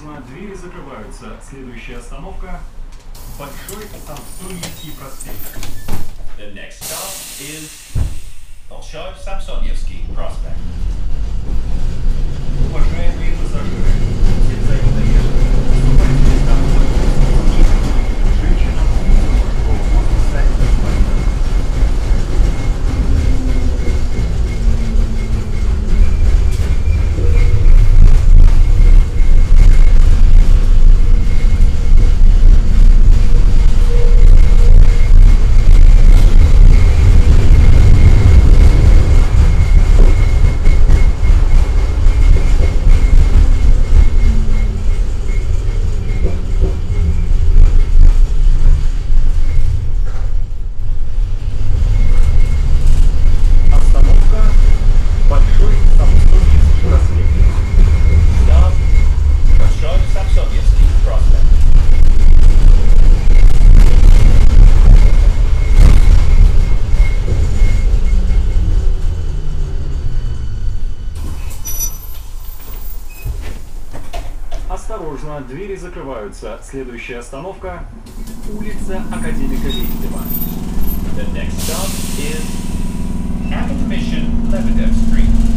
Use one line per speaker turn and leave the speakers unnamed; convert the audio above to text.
Осторожно, двери закрываются. Следующая остановка – Большой Самсоневский проспект.
The next stop is Bolshoi Samsonyevsky Prospect.
Уважаемые пассажиры, нельзя не доехать. Вступайте в Самсоневский. Женщинам мужского возраста и инвалидам.
Stop Bolshoi Samsonyevsky Prospect.
Осторожно, двери закрываются. Следующая остановка – улица Академика Лебедева.
The next stop is Academician Lebedev Street.